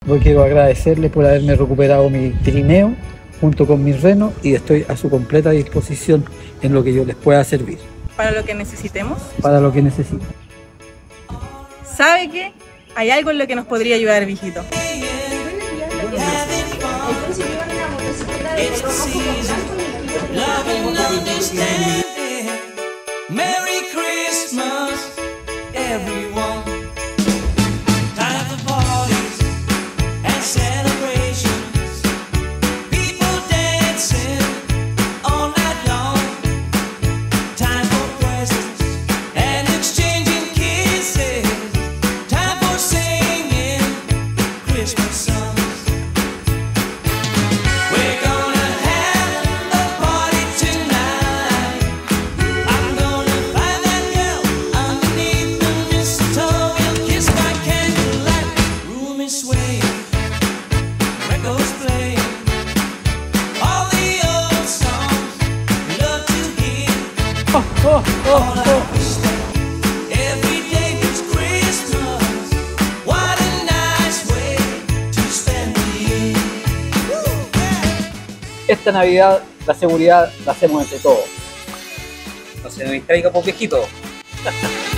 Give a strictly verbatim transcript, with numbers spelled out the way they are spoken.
Yo quiero agradecerle por haberme recuperado mi trineo junto con mis renos y estoy a su completa disposición en lo que yo les pueda servir. Para lo que necesitemos. Para lo que necesiten. ¿Sabe qué? Hay algo en lo que nos podría ayudar, Viejito. Merry Christmas, everyone. Time for parties and celebrations. People dancing all night long. Time for presents and exchanging kisses. Time for singing Christmas songs. We're gonna have a party tonight. I'm gonna find that girl underneath the mistletoe. We'll kiss by candlelight. Room is swaying, records playing. All the old songs we love to hear. Oh, oh, oh, All I wish that every day was Christmas. What a nice way to spend the year. Esta Navidad, la seguridad la hacemos entre todos. No se nos distraiga por viejito.